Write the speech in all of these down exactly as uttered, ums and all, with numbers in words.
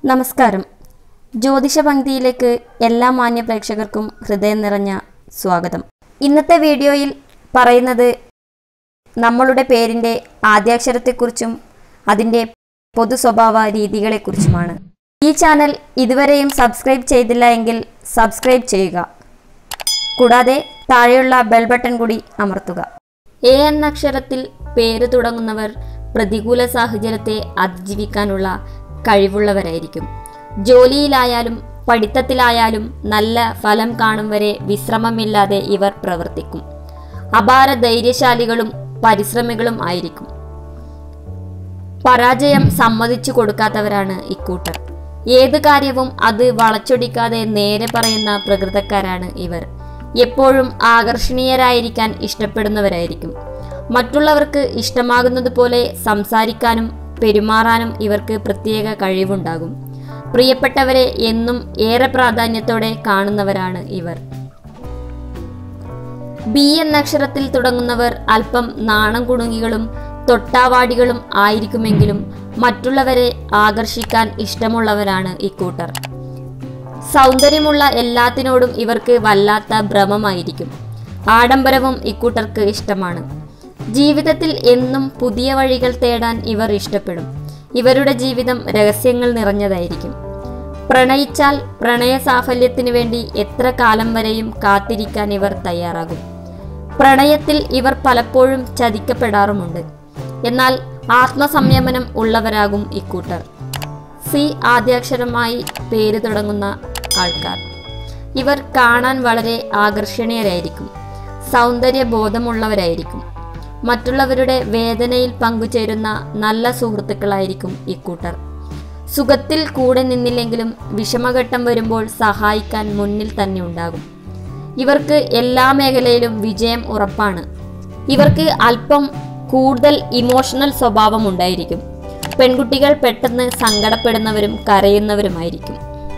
നമസ്കാരം. ജ്യോതിഷ പങ്ക്തിയിലേക്ക് എല്ലാ മാന്യ പ്രേക്ഷകർക്കും ഹൃദയം നിറഞ്ഞ സ്വാഗതം. ഇന്നത്തെ വീഡിയോയിൽ പറയുന്നത് നമ്മളുടെ പേരിൻ്റെ ആദ്യാക്ഷരത്തെക്കുറിച്ചും അതിൻ്റെ പൊതു സ്വഭാവ രീതികളെക്കുറിച്ചുമാണ്. ഈ ചാനൽ ഇതുവരെയും സബ്സ്ക്രൈബ് ചെയ്തില്ല എങ്കിൽ സബ്സ്ക്രൈബ് ചെയ്യുക. കൂടാതെ താഴെയുള്ള ബെൽ ബട്ടൺ കൂടി അമർത്തുക. എ എന്ന അക്ഷരത്തിൽ പേര് തുടങ്ങുന്നവർ പ്രതികൂല സാഹചര്യത്തെ അതിജീവിക്കാനുള്ള കഴിവുള്ളവരായിരിക്കും. ജോലിയിലായാലും പഠിത്തത്തിലായാലും നല്ല ഫലം കാണും വരെ വിശ്രമമില്ലാതെ ഇവർ പ്രവർത്തിക്കും. അപാര ധൈര്യശാലികളും പരിശ്രമികളും ആയിരിക്കും. പരാജയം സമ്മതിച്ചു കൊടുക്കാത്തവരാണ് ഇക്കൂട്ടർ. ഏത് കാര്യവും അത് വളച്ചൊടിക്കാതെ നേരെ പറയുന്ന പ്രകൃതക്കാരാണ് ഇവർ. എപ്പോഴും ആകർഷണീയരായിരിക്കാൻ ഇഷ്ടപ്പെടുന്നവരായിരിക്കും. മറ്റുള്ളവർക്ക് ഇഷ്ടമാകുന്നത് പോലെ സംസാരിക്കാനും പെരുമാറാനും ഇവർക്ക് പ്രത്യേക കഴിവുണ്ടാകും. പ്രിയപ്പെട്ടവരെ എന്നും ഏറെ പ്രാധാന്യത്തോടെ കാണുന്നവരാണ് ഇവർ. ബി എന്ന അക്ഷരത്തിൽ തുടങ്ങുന്നവർ അല്പം നാണം കുണുങ്ങികളും തൊട്ടാവാടികളും ആയിരിക്കുമെങ്കിലും മറ്റുള്ളവരെ ആകർഷിക്കാൻ ഇഷ്ടമുള്ളവരാണ് ഇക്കൂട്ടർ. സൗന്ദര്യമുള്ള എല്ലാത്തിനോടും ഇവർക്ക് വല്ലാത്ത ഭ്രമമായിരിക്കും. ആഡംബരവും ഇക്കൂട്ടർക്ക് ഇഷ്ടമാണ്. ജീവിതത്തിൽ എന്നും പുതിയ വഴികൾ തേടാൻ ഇവർ ഇഷ്ടപ്പെടും. ഇവരുടെ ജീവിതം രഹസ്യങ്ങൾ നിറഞ്ഞതായിരിക്കും. പ്രണയിച്ചാൽ പ്രണയ സാഫല്യത്തിന് വേണ്ടി എത്ര കാലം വരെയും കാത്തിരിക്കാൻ ഇവർ തയ്യാറാകും. പ്രണയത്തിൽ ഇവർ പലപ്പോഴും ചതിക്കപ്പെടാറുമുണ്ട്. എന്നാൽ ആത്മസംയമനം ഉള്ളവരാകും ഇക്കൂട്ടർ. സി ആദ്യാക്ഷരമായി പേര് തുടങ്ങുന്ന ആൾക്കാർ. ഇവർ കാണാൻ വളരെ ആകർഷണീയരായിരിക്കും. സൗന്ദര്യബോധമുള്ളവരായിരിക്കും. മറ്റുള്ളവരുടെ വേദനയിൽ പങ്കുചേരുന്ന നല്ല സുഹൃത്തുക്കളായിരിക്കും ഇക്കൂട്ടർ. സുഖത്തിൽ കൂടെ നിന്നില്ലെങ്കിലും വിഷമഘട്ടം വരുമ്പോൾ സഹായിക്കാൻ മുന്നിൽ തന്നെ ഉണ്ടാകും. ഇവർക്ക് എല്ലാ മേഖലയിലും വിജയം ഉറപ്പാണ്. ഇവർക്ക് അല്പം കൂടുതൽ ഇമോഷണൽ സ്വഭാവം ഉണ്ടായിരിക്കും. പെൺകുട്ടികൾ പെട്ടെന്ന് സങ്കടപ്പെടുന്നവരും കരയുന്നവരുമായിരിക്കും.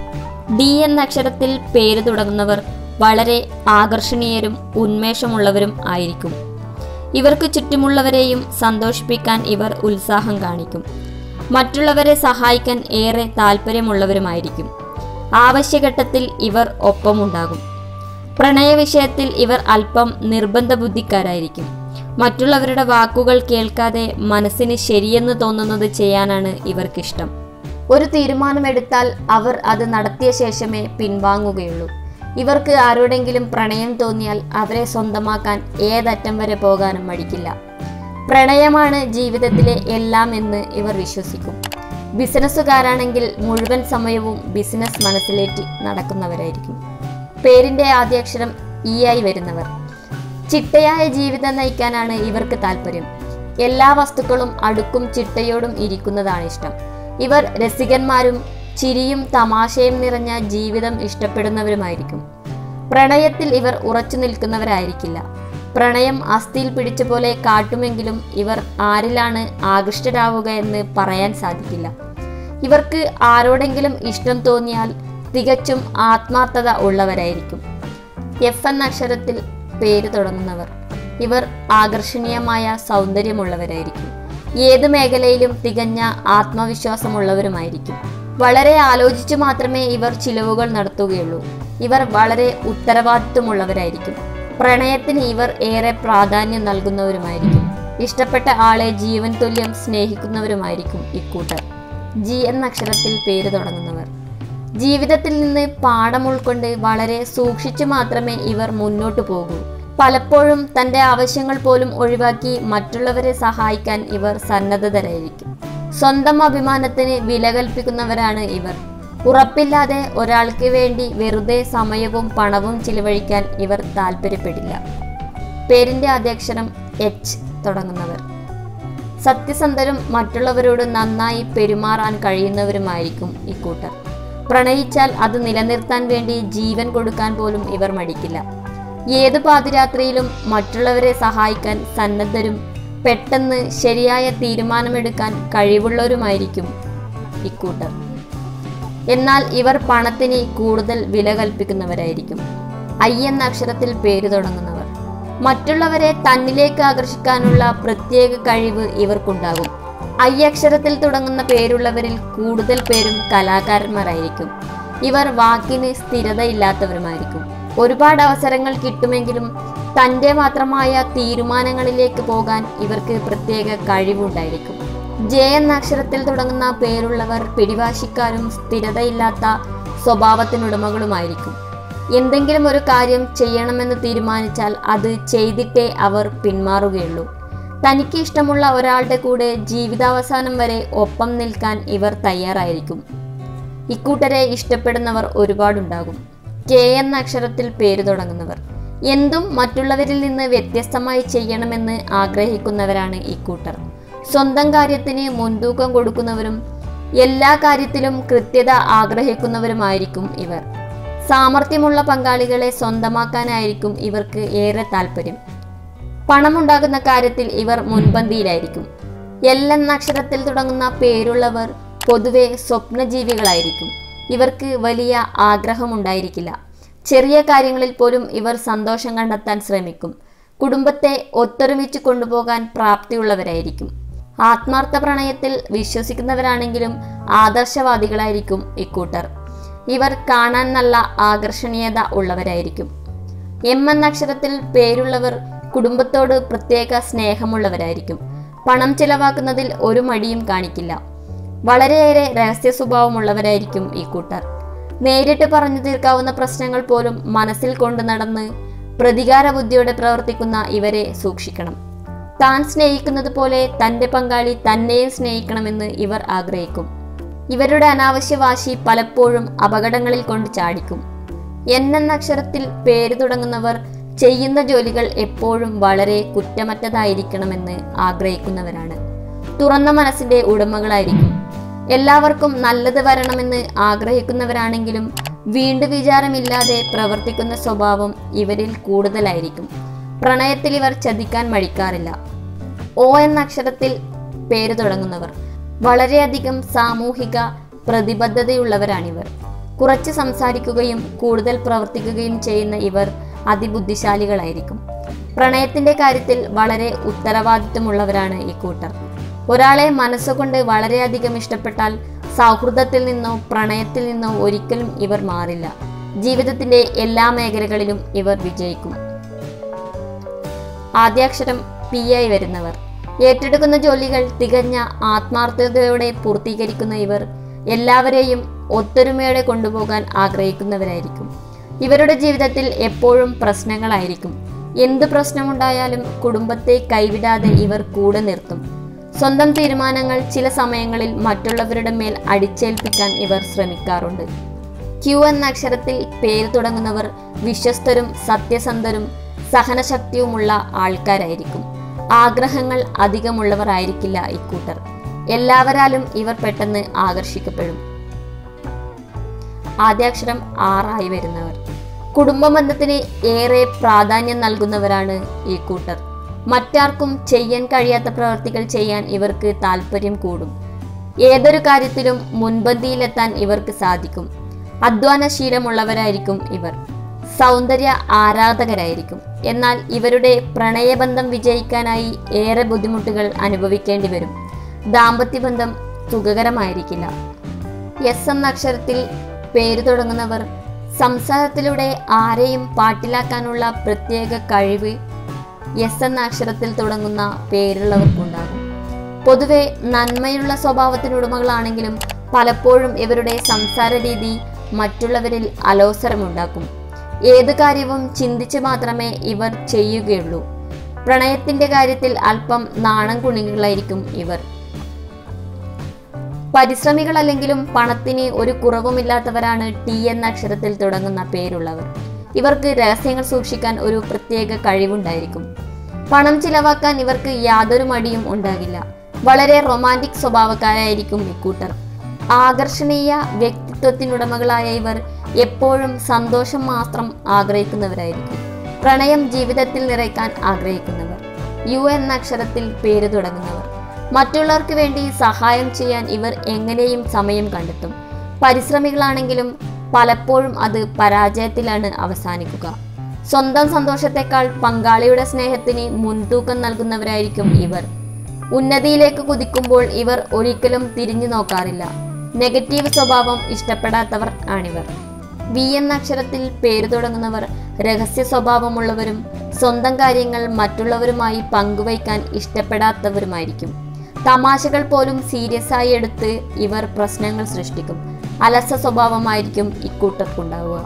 ഡി എന്ന അക്ഷരത്തിൽ പേര് തുടങ്ങുന്നവർ വളരെ ആകർഷണീയരും ഉന്മേഷമുള്ളവരും ആയിരിക്കും. ഇവർക്ക് ചുറ്റുമുള്ളവരെയും സന്തോഷിപ്പിക്കാൻ ഇവർ ഉത്സാഹം കാണിക്കും. മറ്റുള്ളവരെ സഹായിക്കാൻ ഏറെ താല്പര്യമുള്ളവരുമായിരിക്കും. ആവശ്യഘട്ടത്തിൽ ഇവർ ഒപ്പമുണ്ടാകും. പ്രണയ വിഷയത്തിൽ ഇവർ അല്പം നിർബന്ധ ബുദ്ധിക്കാരായിരിക്കും. മറ്റുള്ളവരുടെ വാക്കുകൾ കേൾക്കാതെ മനസ്സിന് ശരിയെന്ന് തോന്നുന്നത് ചെയ്യാനാണ് ഇവർക്കിഷ്ടം. ഒരു തീരുമാനമെടുത്താൽ അവർ അത് നടത്തിയ ശേഷമേ പിൻവാങ്ങുകയുള്ളൂ. ഇവർക്ക് ആരോടെങ്കിലും പ്രണയം തോന്നിയാൽ അവരെ സ്വന്തമാക്കാൻ ഏതറ്റം വരെ പോകാനും മടിക്കില്ല. പ്രണയമാണ് ജീവിതത്തിലെ എല്ലാം എന്ന് ഇവർ വിശ്വസിക്കും. ബിസിനസ്സുകാരാണെങ്കിൽ മുഴുവൻ സമയവും ബിസിനസ് മനസ്സിലേറ്റി നടക്കുന്നവരായിരിക്കും. പേരിൻ്റെ ആദ്യാക്ഷരം ഇ ആയി വരുന്നവർ. ചിട്ടയായ ജീവിതം നയിക്കാനാണ് ഇവർക്ക് താല്പര്യം. എല്ലാ വസ്തുക്കളും അടുക്കും ചിട്ടയോടും ഇരിക്കുന്നതാണ് ഇഷ്ടം. ഇവർ രസികന്മാരും ചിരിയും തമാശയും നിറഞ്ഞ ജീവിതം ഇഷ്ടപ്പെടുന്നവരുമായിരിക്കും. പ്രണയത്തിൽ ഇവർ ഉറച്ചു നിൽക്കുന്നവരായിരിക്കില്ല. പ്രണയം അസ്ഥിയിൽ പിടിച്ച പോലെ കാട്ടുമെങ്കിലും ഇവർ ആരിലാണ് ആകൃഷ്ടരാവുക എന്ന് പറയാൻ സാധിക്കില്ല. ഇവർക്ക് ആരോടെങ്കിലും ഇഷ്ടം തോന്നിയാൽ തികച്ചും ആത്മാർത്ഥത ഉള്ളവരായിരിക്കും. എഫ് എന്ന അക്ഷരത്തിൽ പേര് തുടങ്ങുന്നവർ. ഇവർ ആകർഷണീയമായ സൗന്ദര്യമുള്ളവരായിരിക്കും. ഏത് മേഖലയിലും തികഞ്ഞ ആത്മവിശ്വാസമുള്ളവരുമായിരിക്കും. വളരെ ആലോചിച്ചു മാത്രമേ ഇവർ ചിലവുകൾ നടത്തുകയുള്ളൂ. ഇവർ വളരെ ഉത്തരവാദിത്വമുള്ളവരായിരിക്കും. പ്രണയത്തിന് ഇവർ ഏറെ പ്രാധാന്യം നൽകുന്നവരുമായിരിക്കും. ഇഷ്ടപ്പെട്ട ആളെ ജീവൻ തുല്യം സ്നേഹിക്കുന്നവരുമായിരിക്കും ഇക്കൂട്ടർ. ജി എന്ന അക്ഷരത്തിൽ പേര് തുടങ്ങുന്നവർ. ജീവിതത്തിൽ നിന്ന് പാഠം ഉൾക്കൊണ്ട് വളരെ സൂക്ഷിച്ചു മാത്രമേ ഇവർ മുന്നോട്ടു പോകൂ. പലപ്പോഴും തൻ്റെ ആവശ്യങ്ങൾ പോലും ഒഴിവാക്കി മറ്റുള്ളവരെ സഹായിക്കാൻ ഇവർ സന്നദ്ധരായിരിക്കും. സ്വന്തം അഭിമാനത്തിന് വില കൽപ്പിക്കുന്നവരാണ് ഇവർ. ഉറപ്പില്ലാതെ ഒരാൾക്ക് വേണ്ടി വെറുതെ സമയവും പണവും ചിലവഴിക്കാൻ ഇവർ താല്പര്യപ്പെടില്ല. പേരിൻ്റെ ആദ്യാക്ഷരം എച്ച് തുടങ്ങുന്നവർ. സത്യസന്ധരും മറ്റുള്ളവരോട് നന്നായി പെരുമാറാൻ കഴിയുന്നവരുമായിരിക്കും ഇക്കൂട്ടർ. പ്രണയിച്ചാൽ അത് നിലനിർത്താൻ വേണ്ടി ജീവൻ കൊടുക്കാൻ പോലും ഇവർ മടിക്കില്ല. ഏതു പാതിരാത്രിയിലും മറ്റുള്ളവരെ സഹായിക്കാൻ സന്നദ്ധരും പെട്ടെന്ന് ശരിയായ തീരുമാനമെടുക്കാൻ കഴിവുള്ളവരുമായിരിക്കും ഇക്കൂട്ടർ. എന്നാൽ ഇവർ പണത്തിന് കൂടുതൽ വില കൽപ്പിക്കുന്നവരായിരിക്കും. ഐ എന്ന അക്ഷരത്തിൽ പേര് തുടങ്ങുന്നവർ. മറ്റുള്ളവരെ തന്നിലേക്ക് ആകർഷിക്കാനുള്ള പ്രത്യേക കഴിവ് ഇവർക്കുണ്ടാകും. ഐ അക്ഷരത്തിൽ തുടങ്ങുന്ന പേരുള്ളവരിൽ കൂടുതൽ പേരും കലാകാരന്മാരായിരിക്കും. ഇവർ വാക്കിന് സ്ഥിരതയില്ലാത്തവരുമായിരിക്കും. ഒരുപാട് അവസരങ്ങൾ കിട്ടുമെങ്കിലും തൻ്റെ മാത്രമായ തീരുമാനങ്ങളിലേക്ക് പോകാൻ ഇവർക്ക് പ്രത്യേക കഴിവുണ്ടായിരിക്കും. ജെ എന്ന അക്ഷരത്തിൽ തുടങ്ങുന്ന പേരുള്ളവർ പിടിവാശിക്കാരും സ്ഥിരതയില്ലാത്ത സ്വഭാവത്തിനുടമകളുമായിരിക്കും. എന്തെങ്കിലും ഒരു കാര്യം ചെയ്യണമെന്ന് തീരുമാനിച്ചാൽ അത് ചെയ്തിട്ടേ അവർ പിന്മാറുകയുള്ളൂ. തനിക്ക് ഇഷ്ടമുള്ള ഒരാളുടെ കൂടെ ജീവിതാവസാനം വരെ ഒപ്പം നിൽക്കാൻ ഇവർ തയ്യാറായിരിക്കും. ഇക്കൂട്ടരെ ഇഷ്ടപ്പെടുന്നവർ ഒരുപാടുണ്ടാകും. കെ എന്ന അക്ഷരത്തിൽ പേര് തുടങ്ങുന്നവർ എന്തും മറ്റുള്ളവരിൽ നിന്ന് വ്യത്യസ്തമായി ചെയ്യണമെന്ന് ആഗ്രഹിക്കുന്നവരാണ് ഇക്കൂട്ടർ. സ്വന്തം കാര്യത്തിന് മുൻതൂക്കം കൊടുക്കുന്നവരും എല്ലാ കാര്യത്തിലും കൃത്യത ആഗ്രഹിക്കുന്നവരുമായിരിക്കും ഇവർ. സാമർഥ്യമുള്ള പങ്കാളികളെ സ്വന്തമാക്കാനായിരിക്കും ഇവർക്ക് ഏറെ താല്പര്യം. പണമുണ്ടാകുന്ന കാര്യത്തിൽ ഇവർ മുൻപന്തിയിലായിരിക്കും. എൽ എന്ന അക്ഷരത്തിൽ തുടങ്ങുന്ന പേരുള്ളവർ പൊതുവെ സ്വപ്നജീവികളായിരിക്കും. ഇവർക്ക് വലിയ ആഗ്രഹമുണ്ടായിരിക്കില്ല. ചെറിയ കാര്യങ്ങളിൽ പോലും ഇവർ സന്തോഷം കണ്ടെത്താൻ ശ്രമിക്കും. കുടുംബത്തെ ഒത്തൊരുമിച്ച് കൊണ്ടുപോകാൻ പ്രാപ്തിയുള്ളവരായിരിക്കും. ആത്മാർത്ഥ പ്രണയത്തിൽ വിശ്വസിക്കുന്നവരാണെങ്കിലും ആദർശവാദികളായിരിക്കും ഇക്കൂട്ടർ. ഇവർ കാണാൻ നല്ല ആകർഷണീയത ഉള്ളവരായിരിക്കും. എം എന്ന അക്ഷരത്തിൽ പേരുള്ളവർ കുടുംബത്തോട് പ്രത്യേക സ്നേഹമുള്ളവരായിരിക്കും. പണം ചിലവാക്കുന്നതിൽ ഒരു മടിയും കാണിക്കില്ല. വളരെയേറെ രഹസ്യ സ്വഭാവമുള്ളവരായിരിക്കും ഈ കൂട്ടർ. നേരിട്ട് പറഞ്ഞു തീർക്കാവുന്ന പ്രശ്നങ്ങൾ പോലും മനസ്സിൽ കൊണ്ടു നടന്ന് പ്രതികാര ബുദ്ധിയോടെ പ്രവർത്തിക്കുന്ന ഇവരെ സൂക്ഷിക്കണം. താൻ സ്നേഹിക്കുന്നത് പോലെ തൻ്റെ പങ്കാളി തന്നെയും സ്നേഹിക്കണമെന്ന് ഇവർ ആഗ്രഹിക്കും. ഇവരുടെ അനാവശ്യ വാശി പലപ്പോഴും അപകടങ്ങളിൽ കൊണ്ട് ചാടിക്കും. എൻ എന്ന അക്ഷരത്തിൽ പേര് തുടങ്ങുന്നവർ ചെയ്യുന്ന ജോലികൾ എപ്പോഴും വളരെ കുറ്റമറ്റതായിരിക്കണമെന്ന് ആഗ്രഹിക്കുന്നവരാണ്. തുറന്ന മനസ്സിന്റെ ഉടമകളായിരിക്കും. എല്ലാവർക്കും നല്ലത് വരണമെന്ന് ആഗ്രഹിക്കുന്നവരാണെങ്കിലും വീണ്ടും വിചാരമില്ലാതെ പ്രവർത്തിക്കുന്ന സ്വഭാവം ഇവരിൽ കൂടുതലായിരിക്കും. പ്രണയത്തിൽ ഇവർ ചതിക്കാൻ മടിക്കാറില്ല. ഒ എന്ന അക്ഷരത്തിൽ പേര് തുടങ്ങുന്നവർ വളരെയധികം സാമൂഹിക പ്രതിബദ്ധതയുള്ളവരാണിവർ. കുറച്ച് സംസാരിക്കുകയും കൂടുതൽ പ്രവർത്തിക്കുകയും ചെയ്യുന്ന ഇവർ അതിബുദ്ധിശാലികളായിരിക്കും. പ്രണയത്തിന്റെ കാര്യത്തിൽ വളരെ ഉത്തരവാദിത്വമുള്ളവരാണ് ഈ കൂട്ടർ. ഒരാളെ മനസ്സുകൊണ്ട് വളരെയധികം ഇഷ്ടപ്പെട്ടാൽ സൗഹൃദത്തിൽ നിന്നോ പ്രണയത്തിൽ നിന്നോ ഒരിക്കലും ഇവർ മാറില്ല. ജീവിതത്തിന്റെ എല്ലാ മേഖലകളിലും ഇവർ വിജയിക്കും. ആദ്യാക്ഷരം പി ആയി വരുന്നവർ ഏറ്റെടുക്കുന്ന ജോലികൾ തികഞ്ഞ ആത്മാർത്ഥതയോടെ പൂർത്തീകരിക്കുന്ന ഇവർ എല്ലാവരെയും ഒത്തൊരുമയോടെ കൊണ്ടുപോകാൻ ആഗ്രഹിക്കുന്നവരായിരിക്കും. ഇവരുടെ ജീവിതത്തിൽ എപ്പോഴും പ്രശ്നങ്ങളായിരിക്കും. എന്ത് പ്രശ്നമുണ്ടായാലും കുടുംബത്തെ കൈവിടാതെ ഇവർ കൂടെ നിർത്തും. സ്വന്തം തീരുമാനങ്ങൾ ചില സമയങ്ങളിൽ മറ്റുള്ളവരുടെ മേൽ അടിച്ചേൽപ്പിക്കാൻ ഇവർ ശ്രമിക്കാറുണ്ട്. ക്യു എന്ന അക്ഷരത്തിൽ പേര് തുടങ്ങുന്നവർ വിശ്വസ്തരും സത്യസന്ധരും സഹനശക്തിയുമുള്ള ആൾക്കാരായിരിക്കും. ആഗ്രഹങ്ങൾ അധികമുള്ളവർ ആയിരിക്കില്ല ഇക്കൂട്ടർ. എല്ലാവരാലും ഇവർ പെട്ടെന്ന് ആകർഷിക്കപ്പെടും. ആദ്യാക്ഷരം ആറായി വരുന്നവർ കുടുംബബന്ധത്തിന് ഏറെ പ്രാധാന്യം നൽകുന്നവരാണ് ഈ കൂട്ടർ. മറ്റാർക്കും ചെയ്യാൻ കഴിയാത്ത പ്രവർത്തികൾ ചെയ്യാൻ ഇവർക്ക് താല്പര്യം കൂടും. ഏതൊരു കാര്യത്തിലും മുൻപന്തിയിലെത്താൻ ഇവർക്ക് സാധിക്കും. അധ്വാനശീലമുള്ളവരായിരിക്കും ഇവർ. സൗന്ദര്യ ആരാധകരായിരിക്കും. എന്നാൽ ഇവരുടെ പ്രണയബന്ധം വിജയിക്കാനായി ഏറെ ബുദ്ധിമുട്ടുകൾ അനുഭവിക്കേണ്ടി വരും. ദാമ്പത്യബന്ധം സുഖകരമായിരിക്കില്ല. എസ് എന്ന അക്ഷരത്തിൽ പേര് തുടങ്ങുന്നവർ സംസാരത്തിലൂടെ ആരെയും പാട്ടിലാക്കാനുള്ള പ്രത്യേക കഴിവ് എസ് എന്ന അക്ഷരത്തിൽ തുടങ്ങുന്ന പേരുള്ളവർക്കുണ്ടാകും. പൊതുവെ നന്മയുള്ള സ്വഭാവത്തിനുടമകളാണെങ്കിലും പലപ്പോഴും ഇവരുടെ സംസാര രീതി മറ്റുള്ളവരിൽ അലോസരമുണ്ടാക്കും. ഏത് കാര്യവും ചിന്തിച്ച് മാത്രമേ ഇവർ ചെയ്യുകയുള്ളൂ. പ്രണയത്തിന്റെ കാര്യത്തിൽ അല്പം നാണം കുണികളായിരിക്കും ഇവർ. പരിശ്രമികളല്ലെങ്കിലും പണത്തിന് ഒരു കുറവുമില്ലാത്തവരാണ് ടി എന്ന അക്ഷരത്തിൽ തുടങ്ങുന്ന പേരുള്ളവർ. ഇവർക്ക് രഹസ്യങ്ങൾ സൂക്ഷിക്കാൻ ഒരു പ്രത്യേക കഴിവുണ്ടായിരിക്കും. പണം ചിലവാക്കാൻ ഇവർക്ക് യാതൊരു മടിയും ഉണ്ടാകില്ല. വളരെ റൊമാൻറ്റിക് സ്വഭാവക്കാരായിരിക്കും ഇക്കൂട്ടർ. ആകർഷണീയ വ്യക്തിത്വത്തിനുടമകളായ ഇവർ എപ്പോഴും സന്തോഷം മാത്രം ആഗ്രഹിക്കുന്നവരായിരിക്കും. പ്രണയം ജീവിതത്തിൽ നിറയ്ക്കാൻ ആഗ്രഹിക്കുന്നവർ. യു എന്ന അക്ഷരത്തിൽ പേര് തുടങ്ങുന്നവർ മറ്റുള്ളവർക്ക് വേണ്ടി സഹായം ചെയ്യാൻ ഇവർ എങ്ങനെയും സമയം കണ്ടെത്തും. പരിശ്രമികളാണെങ്കിലും പലപ്പോഴും അത് പരാജയത്തിലാണ് അവസാനിക്കുക. സ്വന്തം സന്തോഷത്തെക്കാൾ പങ്കാളിയുടെ സ്നേഹത്തിന് മുൻതൂക്കം നൽകുന്നവരായിരിക്കും ഇവർ. ഉന്നതിയിലേക്ക് കുതിക്കുമ്പോൾ ഇവർ ഒരിക്കലും തിരിഞ്ഞു നോക്കാറില്ല. നെഗറ്റീവ് സ്വഭാവം ഇഷ്ടപ്പെടാത്തവർ ആണിവർ. വി എന്ന അക്ഷരത്തിൽ പേര് തുടങ്ങുന്നവർ രഹസ്യ സ്വഭാവമുള്ളവരും സ്വന്തം കാര്യങ്ങൾ മറ്റുള്ളവരുമായി പങ്കുവയ്ക്കാൻ ഇഷ്ടപ്പെടാത്തവരുമായിരിക്കും. തമാശകൾ പോലും സീരിയസ് ആയി എടുത്ത് ഇവർ പ്രശ്നങ്ങൾ സൃഷ്ടിക്കും. അലസ സ്വഭാവമായിരിക്കും ഇക്കൂട്ടർക്കുണ്ടാവുക.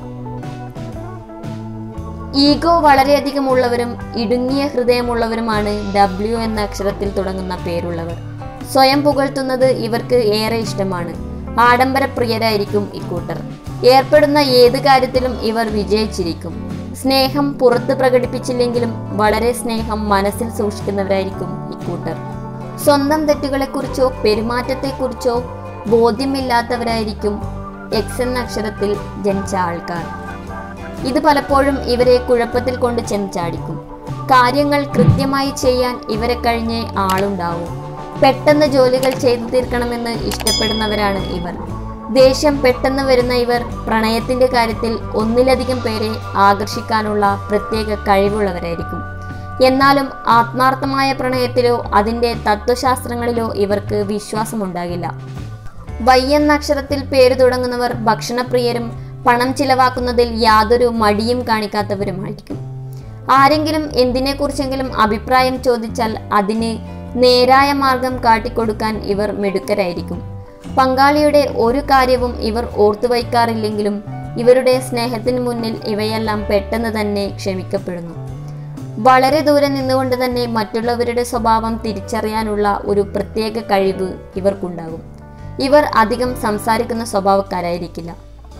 ഈഗോ വളരെയധികം ഉള്ളവരും ഇടുങ്ങിയ ഹൃദയമുള്ളവരുമാണ് ഡബ്ല്യു എന്ന അക്ഷരത്തിൽ തുടങ്ങുന്ന പേരുള്ളവർ. സ്വയം പുകഴ്ത്തുന്നത് ഇവർക്ക് ഏറെ ഇഷ്ടമാണ്. ആഡംബരപ്രിയരായിരിക്കും ഇക്കൂട്ടർ. ഏർപ്പെടുന്ന ഏത് കാര്യത്തിലും ഇവർ വിജയിച്ചിരിക്കും. സ്നേഹം പുറത്ത് പ്രകടിപ്പിച്ചില്ലെങ്കിലും വളരെ സ്നേഹം മനസ്സിൽ സൂക്ഷിക്കുന്നവരായിരിക്കും ഇക്കൂട്ടർ. സ്വന്തം തെറ്റുകളെക്കുറിച്ചോ പെരുമാറ്റത്തെക്കുറിച്ചോ ബോധ്യമില്ലാത്തവരായിരിക്കും എക്സ് എന്ന അക്ഷരത്തിൽ ജനിച്ച ആൾക്കാർ. ഇത് പലപ്പോഴും ഇവരെ കുഴപ്പത്തിൽ കൊണ്ട് ചെന്ന് ചാടിക്കും. കാര്യങ്ങൾ കൃത്യമായി ചെയ്യാൻ ഇവരെ കഴിഞ്ഞേ ആളുണ്ടാവും. പെട്ടെന്ന് ജോലികൾ ചെയ്തു തീർക്കണമെന്ന് ഇഷ്ടപ്പെടുന്നവരാണ് ഇവർ. ദേഷ്യം പെട്ടെന്ന് വരുന്ന ഇവർ പ്രണയത്തിന്റെ കാര്യത്തിൽ ഒന്നിലധികം പേരെ ആകർഷിക്കാനുള്ള പ്രത്യേക കഴിവുള്ളവരായിരിക്കും. എന്നാലും ആത്മാർത്ഥമായ പ്രണയത്തിലോ അതിൻ്റെ തത്വശാസ്ത്രങ്ങളിലോ ഇവർക്ക് വിശ്വാസമുണ്ടാകില്ല. വൈ എന്ന അക്ഷരത്തിൽ പേര് തുടങ്ങുന്നവർ ഭക്ഷണപ്രിയരും പണം ചിലവാക്കുന്നതിൽ യാതൊരു മടിയും കാണിക്കാത്തവരുമായിരിക്കും. ആരെങ്കിലും എന്തിനെക്കുറിച്ചെങ്കിലും അഭിപ്രായം ചോദിച്ചാൽ അതിന് നേരായ മാർഗം കാട്ടിക്കൊടുക്കാൻ ഇവർ മിടുക്കരായിരിക്കും. പങ്കാളിയുടെ ഒരു കാര്യവും ഇവർ ഓർത്തുവയ്ക്കാറില്ലെങ്കിലും ഇവരുടെ സ്നേഹത്തിന് മുന്നിൽ ഇവയെല്ലാം പെട്ടെന്ന് തന്നെ ക്ഷമിക്കപ്പെടുന്നു. വളരെ ദൂരെ നിന്നുകൊണ്ട് തന്നെ മറ്റുള്ളവരുടെ സ്വഭാവം തിരിച്ചറിയാനുള്ള ഒരു പ്രത്യേക കഴിവ് ഇവർക്കുണ്ടാകും. ഇവർ അധികം സംസാരിക്കുന്ന സ്വഭാവക്കാരായിരിക്കില്ല.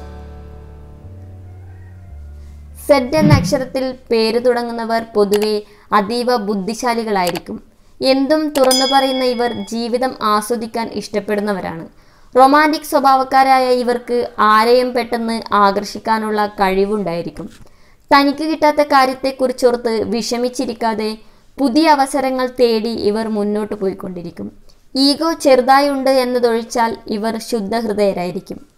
സെഡ് എന്ന അക്ഷരത്തിൽ പേര് തുടങ്ങുന്നവർ പൊതുവെ അതീവ ബുദ്ധിശാലികളായിരിക്കും. എന്തും തുറന്നു പറയുന്ന ഇവർ ജീവിതം ആസ്വദിക്കാൻ ഇഷ്ടപ്പെടുന്നവരാണ്. റൊമാൻറ്റിക് സ്വഭാവക്കാരായ ഇവർക്ക് ആരെയും പെട്ടെന്ന് ആകർഷിക്കാനുള്ള കഴിവുണ്ടായിരിക്കും. തനിക്ക് കിട്ടാത്ത കാര്യത്തെക്കുറിച്ചോർത്ത് വിഷമിച്ചിരിക്കാതെ പുതിയ അവസരങ്ങൾ തേടി ഇവർ മുന്നോട്ട് പോയിക്കൊണ്ടിരിക്കും. ഈഗോ ചെറുതായുണ്ട് എന്നതൊഴിച്ചാൽ ഇവർ ശുദ്ധഹൃദയരായിരിക്കും.